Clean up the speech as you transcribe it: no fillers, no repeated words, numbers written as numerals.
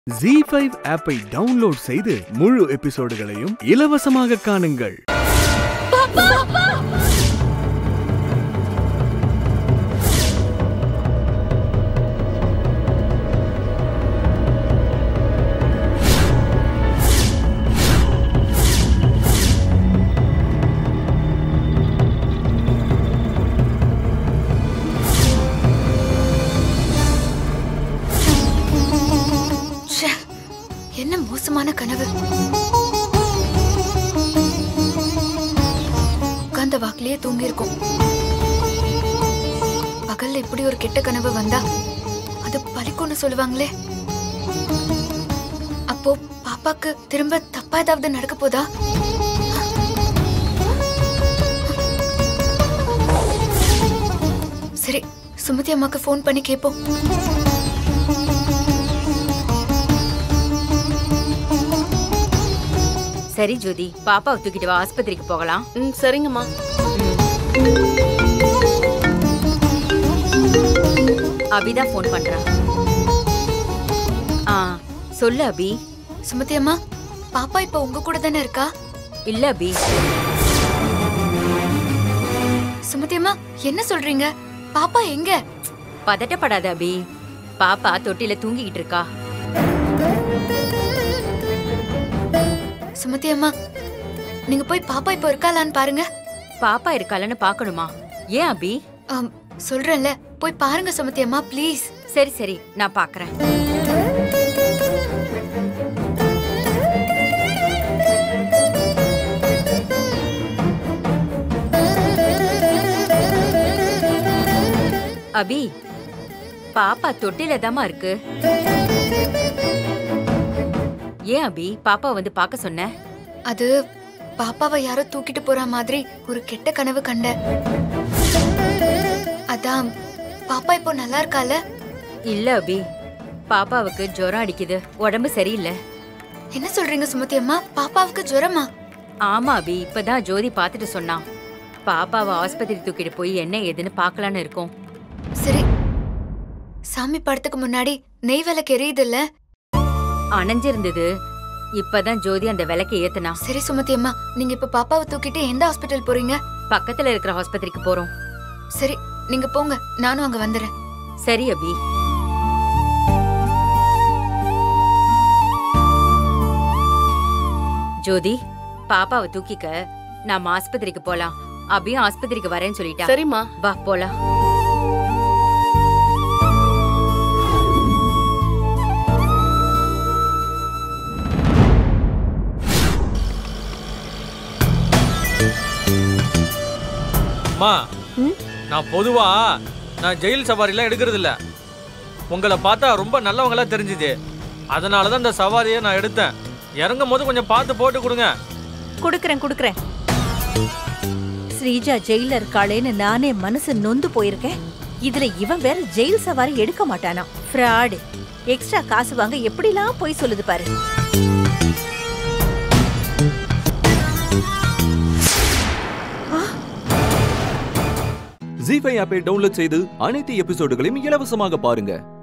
ZEE5 ஆப்பை download செய்து முழு எபிசோடுகளையும் இலவசமாக காணுங்கள். என்ன மோசமான கனவு. உட்கார்ந்த வாக்கிலேயே தூங்கி இருக்கும். பகல்ல இப்படி ஒரு கெட்ட கனவு வந்தா அது பலிக்கும்னு சொல்லுவாங்களே. அப்போ பாப்பாக்கு திரும்ப தப்பா ஏதாவது நடக்க போதா? சரி, சுமதி அம்மாக்கு போன் பண்ணி கேட்போம். சரி ஜோதி, பாப்பாவை தூக்கிட்டு வா, ஆஸ்பத்திரிக்கு போகலாம். சரிங்கம்மா. அபிதான் போன் பண்றா. சொல்லு அபி. சுமதி அம்மா, பாப்பா இப்ப உங்க கூட தானே இருக்கா? இல்ல அபி. சுமதி அம்மா, என்ன சொல்றீங்க? பாப்பா எங்க? பதட்டப்படாத அபி, பாப்பா தொட்டில தூங்கிக்கிட்டு இருக்கா. சுமதி அம்மா, நீங்க போய் பாப்பா இப்ப இருக்காளான்னு பாருங்க. பாப்பா இருக்காளன்னு பாக்கணுமா? ஏன் அபி? சொல்றேன்ல, போய் பாருங்க சுமதி அம்மா, ப்ளீஸ். சரி சரி, நான் பாக்குறேன். அபி, பாப்பா தொட்டில தாமா இருக்கு. ஏன் அபி பாப்பா வந்து பாக்க சொன்ன? அது பாப்பாவை யாரோ தூக்கிட்டு போற மாதிரி ஒரு கெட்ட கனவு கண்ட. அதான் பாப்பா இப்போ நல்லா இருக்கால? இல்ல அபி, பாப்பாவுக்கு ஜுரம் அடிக்குது, உடம்பு சரியில்லை. என்ன சொல்றீங்க சுமதி அம்மா? பாப்பாவுக்கு ஜுரமா? ஆமா அபி, இப்பதான் ஜோதி பாத்துட்டு சொன்னான். பாப்பாவை ஆஸ்பத்திரி தூக்கிட்டு போய் என்ன ஏதுன்னு பாக்கலான்னு இருக்கோம். சரி, சாமி படத்துக்கு முன்னாடி நெய் விளக்கு எரியுது இல்ல? அணைஞ்சிருந்தது, இப்பதான் ஜோதி அந்த விளக்கை ஏத்துனா. சரி சுமதி அம்மா, நீங்க இப்ப பாப்பாவை தூக்கிட்டு எந்த ஹாஸ்பிட்டல் போறீங்க? பக்கத்துல இருக்கிற ஹாஸ்பத்திரிக்கு போறோம். சரி, நீங்க போங்க, நானும் அங்க வந்துடுறேன். சரி அபி. ஜோதி, பாப்பாவை தூக்கிக்க, நாம ஆஸ்பத்திரிக்கு போலாம். அபியும் ஆஸ்பத்திரிக்கு வரேன்னு சொல்லிட்டா. சரிம்மா, வா போலாம். நான் பொதுவா ஜெயில் சவாரிலாம் எடுக்கிறது இல்ல. உங்களை பார்த்தா ரொம்ப நல்லவங்களா தெரிஞ்சுது, அதனாலதான் இந்த சவாரியை நான் எடுத்தேன். இறங்கும் போது கொஞ்சம் பார்த்து போட்டு கொடுங்க. குடுக்கறேன். ஸ்ரீஜா ஜெயில இருக்காளேன்னு நானே மனசு நொந்து போயிருக்கேன். இதுல இவன் வேற ஜெயில் சவாரி எடுக்க மாட்டானா? ஃப்ராடு. எக்ஸ்ட்ரா காசு வாங்க எப்படிலாம் போய் சொல்லுது பாரு. ZEE5 ஆப்பை டவுன்லோட் செய்து அனைத்து எபிசோடுகளையும் இலவசமாக பாருங்க.